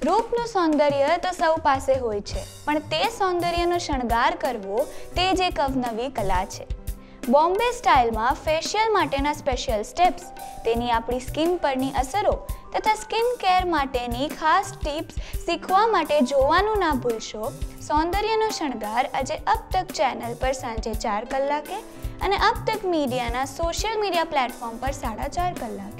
રૂપનું સૌંદર્ય તો સૌ પાસે હોય છે, પણ તે સૌંદર્યનો શણગાર કરવો તે જ એક અવનવી કલા છે. બોમ્બે સ્ટાઇલમાં ફેશિયલ માટેના સ્પેશિયલ સ્ટેપ્સ, તેની આપણી સ્કિન પરની અસરો તથા સ્કિન કેર માટેની ખાસ ટિપ્સ શીખવા માટે જોવાનું ના ભૂલશો સૌંદર્યનો શણગાર આજે અબ તક ચેનલ પર સાંજે 4 કલાકે અને અબ તક મીડિયાના સોશિયલ મીડિયા પ્લેટફોર્મ પર 4:30 કલાકે.